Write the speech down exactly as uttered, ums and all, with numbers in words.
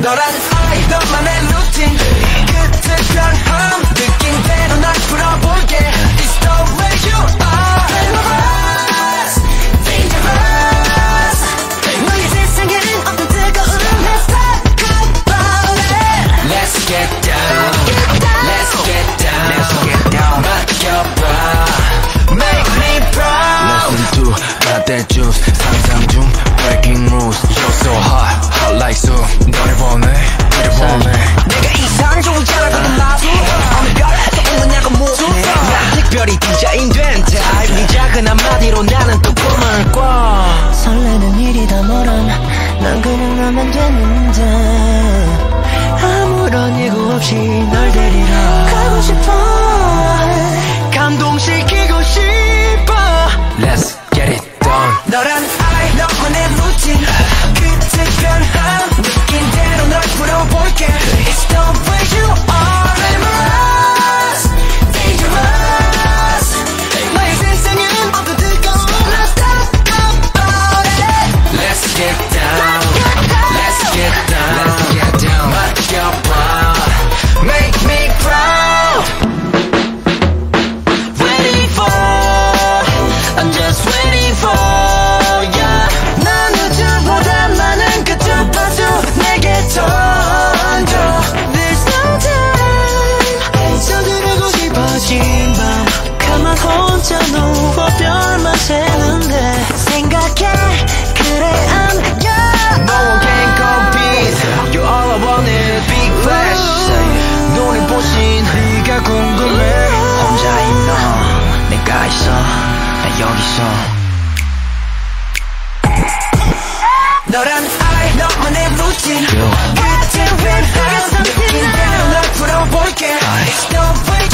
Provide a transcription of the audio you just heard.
너란 I 너만의 루틴 끝에 변함 느낀 대로 날 풀어볼게 It's the way you are Dangerous Dangerous 너의 세상에는 어떤 뜨거운 Let's talk about it Let's get down Let's get down Let's get down 맡겨봐 Make me proud Listen to got that juice 상상 중 breaking rules You're so hot hot like soup 너를 보내 너를 보내 내가 이상종이잖아 나도 어느 별에서 온 거냐고 묻네 난 특별히 디자인된 타입 네 작은 한마디로 나는 또 꿈을 꿔 설레는 일이 다 뭐람 난 그냥 나면 됐는데 아무런 예고 없이 널 데리러 가고 싶어 감동시키고 싶어 Let's get it done 너란 I 너만의 루틴 끝에 변함 느낀 대로 널 풀어볼게 It's the way you are Dangerous Dangerous 너의 세상에는 어떤 뜨거운 Let's talk about it Let's get down Let's get down Let's get down 맡겨봐 Make me proud Ready for I'm just waiting for ya 난 우주보다 많은 그 주파수 내게 던져 There's no time 서두르고 싶어진 밤 가만 혼자 누워 별만 새는데 생각해 그래 I'm young No one can compete You're all I want is big flash 눈을 보신 네가 궁금해 혼자인 너 내가 있어 나 여기 있어 너란 I 너만의 루틴 끝에 웬 느낀 대로 널 풀어볼게 It's the way